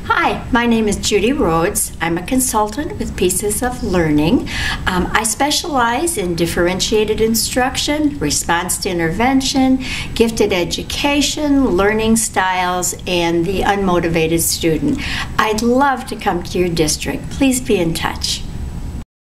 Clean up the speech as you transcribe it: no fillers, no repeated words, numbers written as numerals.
Hi, my name is Judy Rhoads. I'm a consultant with Pieces of Learning. I specialize in differentiated instruction, response to intervention, gifted education, learning styles, and the unmotivated student. I'd love to come to your district. Please be in touch.